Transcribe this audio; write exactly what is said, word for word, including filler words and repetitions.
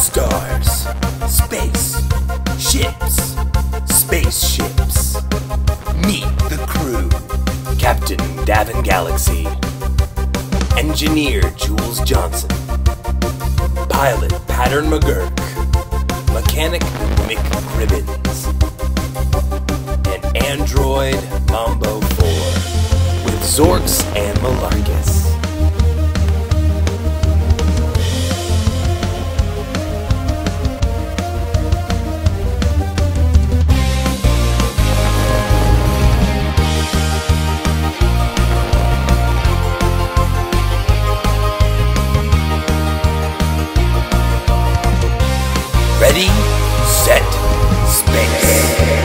Stars, space, ships, spaceships. Meet the crew. Captain Davin Galaxy, Engineer Jules Johnson, Pilot Pattern McGurk, Mechanic Mick Cribbins, and Android Mambo four with Zorks and Malarkus. Ready, set, space.